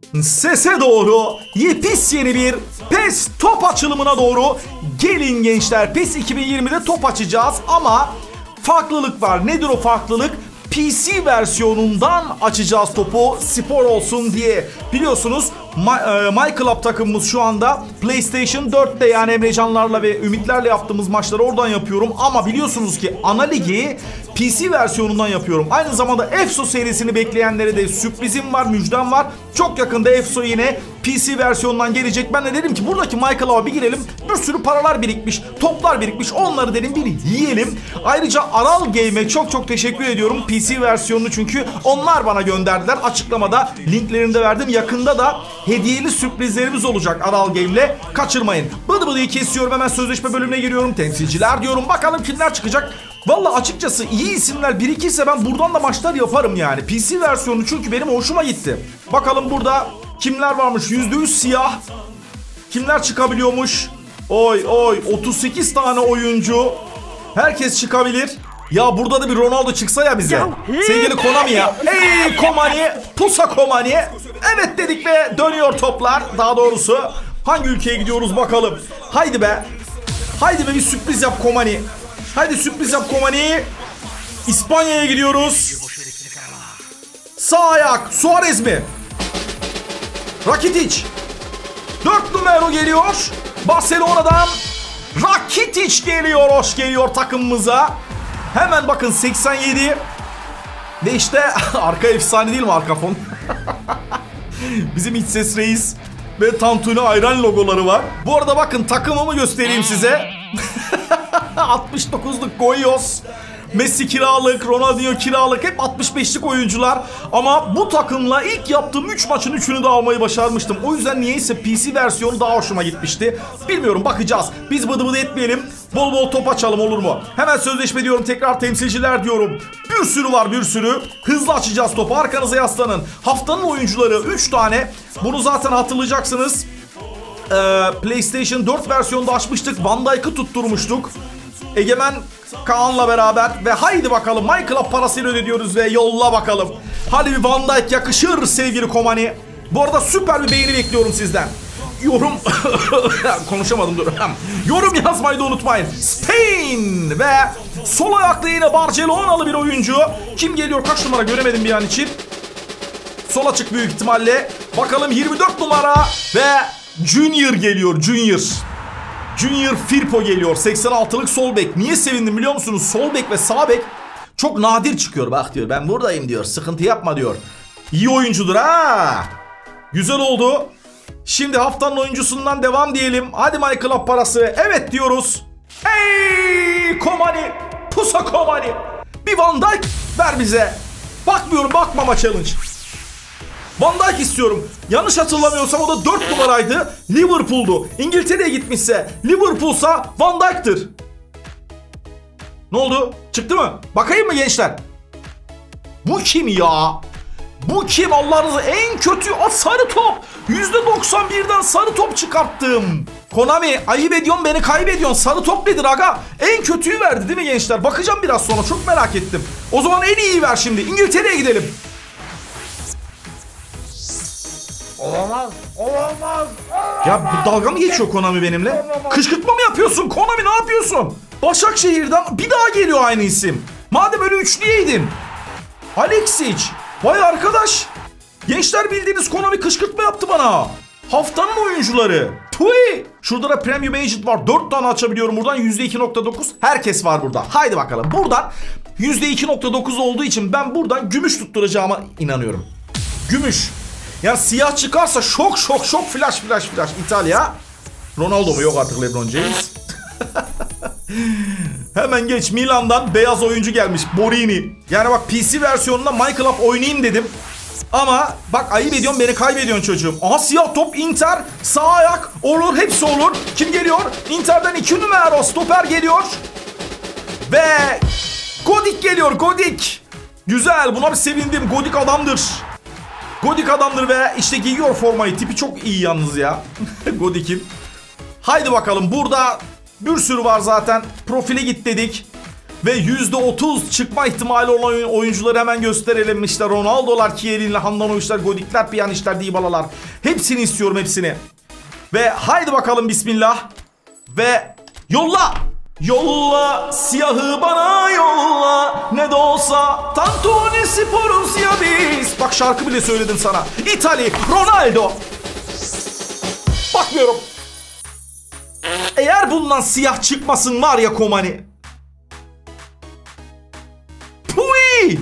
Sese doğru yepis yeni bir PES top açılımına doğru gelin gençler. PES 2020'de top açacağız ama farklılık var. Nedir o farklılık? PC versiyonundan açacağız topu, spor olsun diye. Biliyorsunuz My Club takımımız şu anda PlayStation 4'te, yani Emrecanlarla ve Ümitlerle yaptığımız maçları oradan yapıyorum. Ama biliyorsunuz ki ana ligi PC versiyonundan yapıyorum. Aynı zamanda EFSO serisini bekleyenlere de sürprizim var, müjdem var. Çok yakında EFSO yine PC versiyonundan gelecek. Ben de dedim ki buradaki My Club'a bir girelim. Bir sürü paralar birikmiş, toplar birikmiş. Onları dedim bir yiyelim. Ayrıca Aral Game'e çok teşekkür ediyorum. PC versiyonunu, çünkü onlar bana gönderdiler. Açıklamada linklerini de verdim. Yakında da hediyeli sürprizlerimiz olacak Aral Game'le. Kaçırmayın. Bıdı bıdıyı kesiyorum. Hemen sözleşme bölümüne giriyorum. Temsilciler diyorum. Bakalım kimler çıkacak. Valla açıkçası iyi isimler birikirse ben buradan da maçlar yaparım yani. PC versiyonu çünkü benim hoşuma gitti. Bakalım burada kimler varmış? %100 siyah. Kimler çıkabiliyormuş? Oy 38 tane oyuncu. Herkes çıkabilir. Ya burada da bir Ronaldo çıksa ya bize. Sevgili Konami ya. Hey Komani, Pusa Komani. Evet dedik ve dönüyor toplar. Daha doğrusu hangi ülkeye gidiyoruz bakalım. Haydi be. Haydi be, bir sürpriz yap Komani. Haydi sürpriz yap Komani. İspanya'ya gidiyoruz. Sağ ayak. Suarez mi? Rakitic. 4 numara geliyor. Barcelona'dan Rakitic geliyor. Hoş geliyor takımımıza. Hemen bakın 87. Ve işte arka efsane değil mi arka fon? Bizim iç ses reis ve Tantuni ayran logoları var. Bu arada bakın takımımı göstereyim size. 69'luk Goyos, Messi kiralık, Ronaldinho kiralık, hep 65'lik oyuncular. Ama bu takımla ilk yaptığım 3 maçın 3'ünü de almayı başarmıştım. O yüzden niyeyse PC versiyonu daha hoşuma gitmişti. Bilmiyorum, bakacağız. Biz bıdı bıdı etmeyelim. Bol bol top açalım, olur mu? Hemen sözleşme diyorum, tekrar temsilciler diyorum. Bir sürü var, bir sürü. Hızlı açacağız topu. Arkanıza yaslanın. Haftanın oyuncuları 3 tane. Bunu zaten hatırlayacaksınız. PlayStation 4 versiyonda açmıştık. Van Dijk'ı tutturmuştuk. Egemen Kaan'la beraber ve haydi bakalım My Club parasıyla ödüyoruz ve yolla bakalım. Hadi bir Van Dijk yakışır sevgili Komani. Bu arada süper bir beğeni bekliyorum sizden. Yorum konuşamadım, dur. Yorum yazmayı da unutmayın. Spain ve sol ayaklı yine Barcelona'lı bir oyuncu. Kim geliyor, kaç numara göremedim bir an için. Sol açık büyük ihtimalle. Bakalım 24 numara ve Junior geliyor, Junior Firpo geliyor. 86'lık sol bek. Niye sevindim biliyor musunuz? Sol bek ve sağ bek çok nadir çıkıyor. Bak diyor, ben buradayım diyor. Sıkıntı yapma diyor. İyi oyuncudur ha. Güzel oldu. Şimdi haftanın oyuncusundan devam diyelim. Hadi My Club parası. Evet diyoruz. Hey Komani. Pusa Komani. Bir Van Dijk ver bize. Bakmıyorum, bakmama challenge. Van Dijk istiyorum. Yanlış hatırlamıyorsam o da 4 numaraydı. Liverpool'du. İngiltere'ye gitmişse Liverpool'sa Van Dijk'tır. Ne oldu? Çıktı mı? Bakayım mı gençler? Bu kim ya? Bu kim Allah'ınızı? En kötü sarı top. %91'den sarı top çıkarttım. Konami ayıp ediyorsun, beni kaybediyorsun. Sarı top nedir aga? En kötüyü verdi değil mi gençler? Bakacağım biraz sonra, çok merak ettim. O zaman en iyiyi ver şimdi. İngiltere'ye gidelim. Olamaz. Ya bu dalga mı geçiyor Konami benimle? Kışkırtma mı yapıyorsun Konami, ne yapıyorsun? Başakşehir'den bir daha geliyor aynı isim. Madem öyle üçlüyeydin. Alexic. Vay arkadaş. Gençler, bildiğiniz Konami kışkırtma yaptı bana. Haftanın oyuncuları. Tui. Şurada da Premium Agent var. 4 tane açabiliyorum buradan. %2.9. Herkes var burada. Haydi bakalım. Buradan %2.9 olduğu için ben buradan gümüş tutturacağıma inanıyorum. Gümüş. Yani siyah çıkarsa şok flash. İtalya. Ronaldo mu? Yok artık LeBron James. Hemen geç, Milan'dan beyaz oyuncu gelmiş, Borini. Yani bak, PC versiyonunda My Club oynayayım dedim. Ama bak, ayıp ediyorsun, beni kaybediyorsun çocuğum. Aha, siyah top, Inter. Sağ ayak, olur, hepsi olur. Kim geliyor? Inter'den 2 numara stoper geliyor. Ve Godik geliyor, Godik. Güzel, buna bir sevindim. Godik adamdır ve işte giyiyor formayı. Tipi çok iyi yalnız ya. Godik'in. Haydi bakalım, burada bir sürü var zaten. Profile git dedik. Ve %30 çıkma ihtimali olan oyuncuları hemen gösterelim. İşte Ronaldo'lar, Chiellini'ler, Handanoviç'ler, Godik'ler, Pjanic'ler, Dybala'lar. Hepsini istiyorum, hepsini. Ve haydi bakalım bismillah. Ve yolla. Yolla siyahı bana yolla. Ne de olsa Tantuni Spor'uz ya biz. Bak şarkı bile söyledim sana. İtalya, Ronaldo. Bakmıyorum. Eğer bundan siyah çıkmasın var ya Komani. Puy!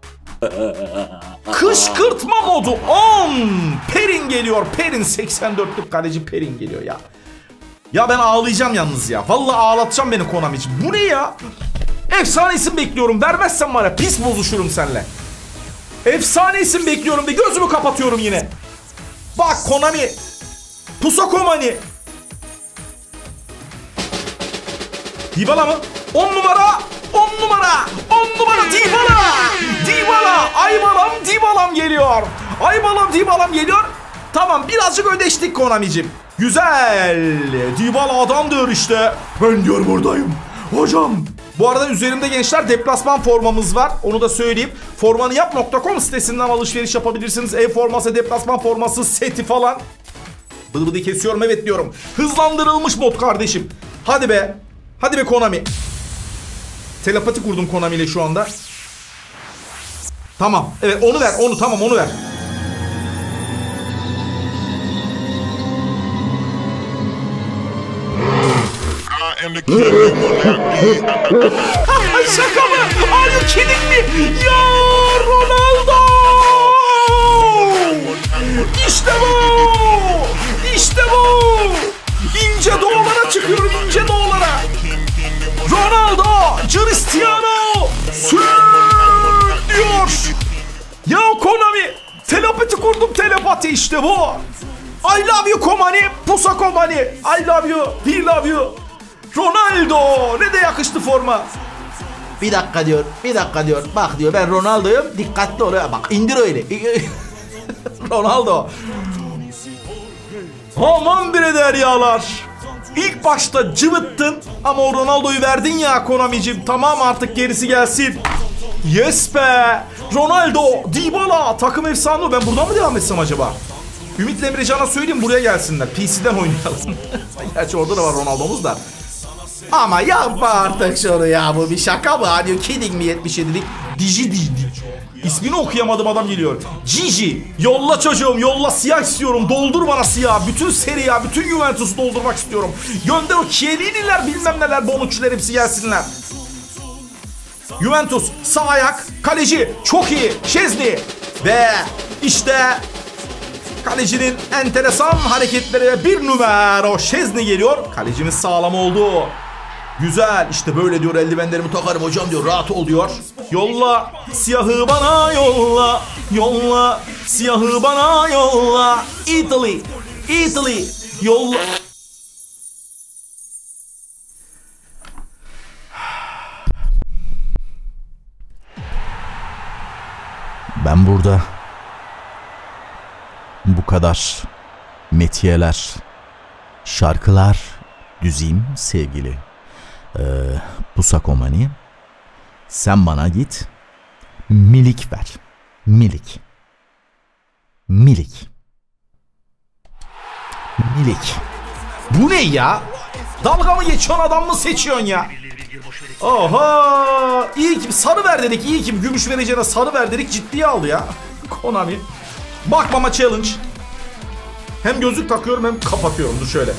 Kışkırtma modu 10. Perin geliyor. Perin 84'lük kaleci Perin geliyor ya. Ya ben ağlayacağım yalnız ya. Vallahi ağlatacağım beni Konami'ciğim. Bu ne ya? Efsane isim bekliyorum. Vermezsen var ya pis bozuşurum seninle. Efsane isim bekliyorum ve gözümü kapatıyorum yine. Bak Konami. Pusa Komani. Dybala mı? 10 numara. 10 numara. 10 numara Dybala. Dybala. Aybalam Dybalam geliyor. Aybalam Dybalam geliyor. Tamam birazcık ödeştik Konami'ciğim. Güzel. Dybala adam diyor işte. Ben diyor buradayım. Hocam. Bu arada üzerimde gençler deplasman formamız var. Onu da söyleyeyim. Formanıyap.com sitesinden alışveriş yapabilirsiniz. Ev forması, deplasman forması, seti falan. Bıdı bıdı kesiyorum evet diyorum. Hızlandırılmış mod kardeşim. Hadi be. Hadi be Konami. Telepati kurdum Konami ile şu anda. Tamam. Evet onu ver. Onu tamam onu ver. Şaka mı? Are you kidding me? Ya Ronaldo! İşte bu! İşte bu! İnce doğulara çıkıyorum, ince doğulara. Ronaldo! Cristiano! Diyor. Ya Konami! Telepati kurdum, telepati işte bu. I love you Komani, Pusa Komani. I love you, we love you. Ronaldo! Ne de yakıştı forma. Bir dakika diyor, bir dakika diyor. Bak diyor ben Ronaldo'yum, dikkatli ol. Bak indir öyle. Ronaldo. Aman bre deryalar. İlk başta cıvıttın ama o Ronaldo'yu verdin ya Konami'cim. Tamam artık gerisi gelsin. Yes be. Ronaldo, Dybala, takım efsane. Ben buradan mı devam etsem acaba? Ümit'le Emrecan'a söyleyeyim buraya gelsinler. PC'den oynayalım. Gerçi orada da var Ronaldo'muz da. Ama yapma artık şunu ya, bu bir şaka mı? Hani kidding mi 77'lik? Digi. İsmini okuyamadım adam geliyor. Gigi. Yolla çocuğum yolla, siyah istiyorum. Doldur bana siyah. Bütün Serie A, bütün Juventus'u doldurmak istiyorum. Gönder o Chiellini'ler bilmem neler, Bonucci'ler hepsi gelsinler. Juventus sağ ayak. Kaleci çok iyi. Szczęsny. Ve işte kalecinin enteresan hareketleri, bir numara Szczęsny geliyor. Kalecimiz sağlam oldu. Güzel işte böyle diyor, eldivenlerimi takarım hocam diyor, rahat ol diyor. Yolla siyahı bana yolla. Yolla siyahı bana yolla. Italy. Italy. Yolla. Ben burada bu kadar metiyeler, şarkılar düzeyim sevgili Pusa Komani. Sen bana git milik ver. Milik. Milik. Milik. Bu ne ya? Dalga mı geçiyorsun, adam mı seçiyorsun ya? Oha! İyi ki sarı ver dedik, iyi ki gümüş vereceğine sarı ver dedik, ciddiye aldı ya. Konami. Bakmama challenge. Hem gözlük takıyorum hem kapatıyorum. Dur şöyle.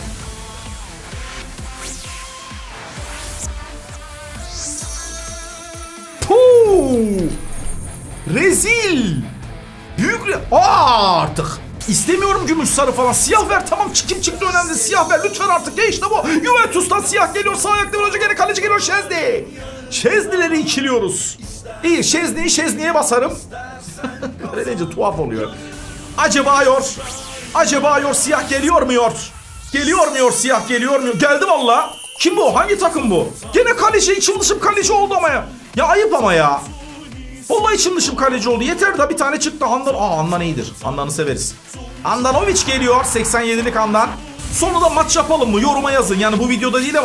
Puuu! Rezil! Büyük artık. İstemiyorum gümüş sarı falan. Siyah ver tamam, kim çıktı önemli. Siyah ver lütfen artık. Ya işte bu. Juventus'tan siyah geliyor. Sağ ayakta bir hoca gene kaleci geliyor. Szczęsny. Szczęsny'leri ikiliyoruz. İyi Szczęsny'ye basarım. Böylece tuhaf oluyor. Acaba siyah geliyor mu yor? Geliyor mu yor, siyah geliyor mu? Geldi valla. Kim bu? Hangi takım bu? Gene kaleci, içim dışım kaleci oldu ama ya. Ya ayıp ama ya. Vallahi içim dışım kaleci oldu. Yeter da bir tane çıktı. Handan iyidir. Handan'ı severiz. Handanović geliyor. 87'lik Handan. Sonra da maç yapalım mı? Yoruma yazın. Yani bu videoda değil ama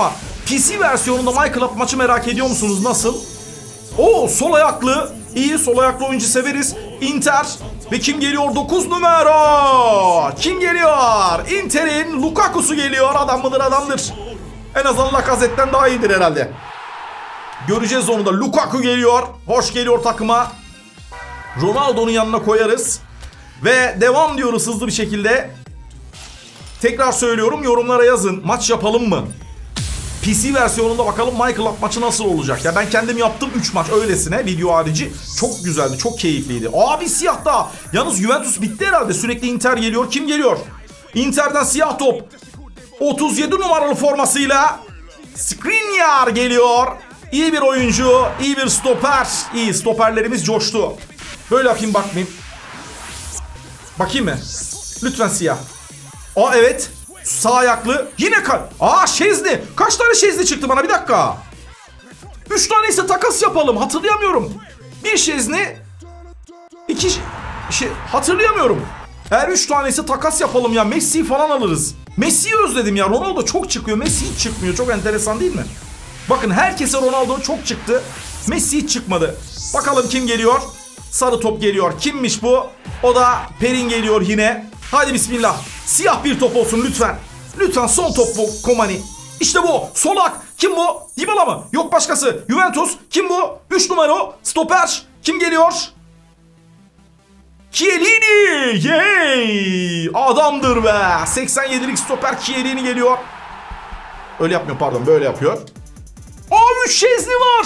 PC versiyonunda MyClub maçı merak ediyor musunuz? Nasıl? Oo, sol ayaklı. İyi, sol ayaklı oyuncu severiz. Inter. Ve kim geliyor? 9 numara. Kim geliyor? Inter'in Lukaku'su geliyor. Adam mıdır, adamdır. En azından Lacazette'den daha iyidir herhalde. Göreceğiz onu da. Lukaku geliyor. Hoş geliyor takıma. Ronaldo'nun yanına koyarız. Ve devam diyoruz hızlı bir şekilde. Tekrar söylüyorum, yorumlara yazın. Maç yapalım mı? PC versiyonunda bakalım MyClub maçı nasıl olacak? Ya ben kendim yaptım 3 maç öylesine video harici. Çok güzeldi, çok keyifliydi. Abi siyah da. Yalnız Juventus bitti herhalde. Sürekli Inter geliyor. Kim geliyor? Inter'den siyah top. 37 numaralı formasıyla Skriniar geliyor. İyi bir oyuncu, iyi bir stoper. İyi, stoperlerimiz coştu. Böyle yapayım, bakmayayım. Bakayım mı? Lütfen siyah. Aa evet. Sağ ayaklı. Yine Şezni. Kaç tane Şezni çıktı bana? Bir dakika. 3 tane ise takas yapalım. Hatırlayamıyorum. Bir Şezni. 2 hatırlayamıyorum. Eğer 3 tane ise takas yapalım ya. Messi'yi falan alırız. Messi'yi özledim ya. Ronaldo çok çıkıyor. Messi hiç çıkmıyor. Çok enteresan değil mi? Bakın herkese Ronaldo çok çıktı. Messi hiç çıkmadı. Bakalım kim geliyor? Sarı top geliyor. Kimmiş bu? O da Perin geliyor yine. Hadi bismillah. Siyah bir top olsun lütfen. Lütfen son top bu Komani. İşte bu. Solak. Kim bu? Dybala mı? Yok başkası. Juventus. Kim bu? 3 numara o. Stoper. Kim geliyor? Chiellini. Yey. Adamdır be. 87'lik stoper Chiellini geliyor. Öyle yapmıyor, pardon, böyle yapıyor. Aa, 3 Şezni var.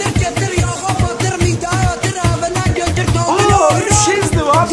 Aa, 3 Şezni var.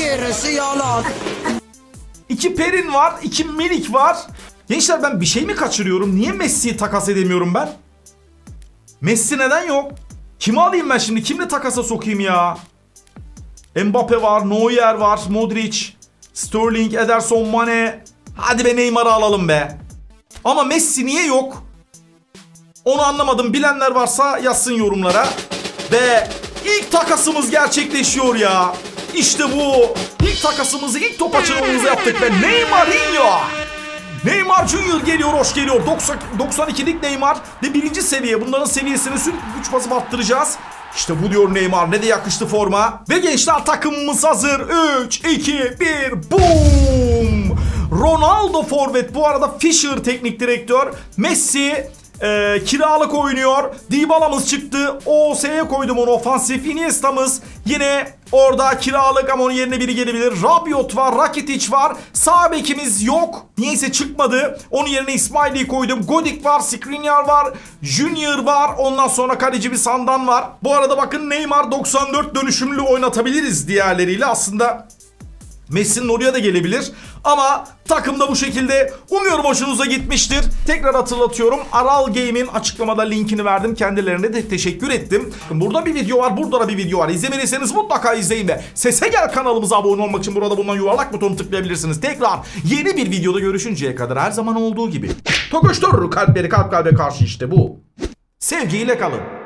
2 Perin var, 2 Milik var. Gençler, ben bir şey mi kaçırıyorum? Niye Messi'yi takas edemiyorum ben? Messi neden yok? Kimi alayım ben şimdi? Kimle takasa sokayım ya? Mbappe var, Neuer var, Modric, Sterling, Ederson, Mane. Hadi be, Neymar'ı alalım be. Ama Messi niye yok? Onu anlamadım. Bilenler varsa yazsın yorumlara. Ve ilk takasımız gerçekleşiyor ya. İşte bu. İlk takasımızı, ilk top açılımımızı yaptık ve Neymarinho. Neymar Junior geliyor, hoş geliyor. 92'lik Neymar ve 1. seviye. Bunların seviyesini sürekli güç basıp arttıracağız. İşte bu diyor Neymar. Ne de yakıştı forma. Ve gençler, takımımız hazır. 3, 2, 1, boom. Ronaldo forvet. Bu arada Fischer teknik direktör. Messi kiralık oynuyor. Dybala'mız çıktı. OS'ye koydum onu, ofansif. Iniesta'mız yine orada kiralık ama onun yerine biri gelebilir. Rabiot var, Rakitic var. Sağ bekimiz yok. Niyeyse çıkmadı. Onun yerine İsmail'i koydum. Godik var, Skriniar var, Junior var. Ondan sonra kaleci bir Sandan var. Bu arada bakın, Neymar 94 dönüşümlü oynatabiliriz diğerleriyle. Aslında Messi'nin oraya da gelebilir. Ama takımda bu şekilde. Umuyorum hoşunuza gitmiştir. Tekrar hatırlatıyorum. Aral Game'in açıklamada linkini verdim. Kendilerine de teşekkür ettim. Burada bir video var. Burada da bir video var. İzlemediyseniz mutlaka izleyin ve Sese Gel kanalımıza abone olmak için burada bulunan yuvarlak butonu tıklayabilirsiniz. Tekrar yeni bir videoda görüşünceye kadar her zaman olduğu gibi. Tokuştur kalpleri kalp kalbe karşı, işte bu. Sevgiyle kalın.